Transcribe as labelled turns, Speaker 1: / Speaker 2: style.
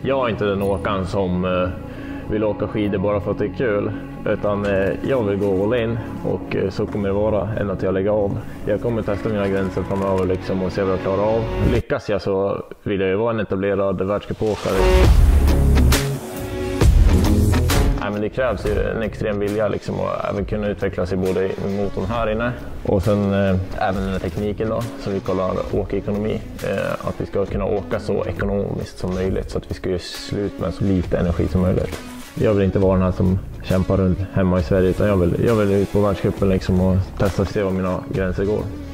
Speaker 1: Jag är inte den åkaren som vill åka skidor bara för att det är kul. Utan jag vill gå all in och så kommer det vara ända till jag lägger av. Jag kommer testa mina gränser framöver liksom och se vad jag klarar av. Lyckas jag så vill jag ju vara en etablerad världscupåkare. Men det krävs ju en extrem vilja liksom, och även kunna utveckla sig både i motorn här inne och sen även den här tekniken då, som vi kallar åkekonomi. Att vi ska kunna åka så ekonomiskt som möjligt så att vi ska göra slut med så lite energi som möjligt. Jag vill inte vara den här som kämpar runt hemma i Sverige, utan jag vill ut på världscupen liksom och testa och se var mina gränser går.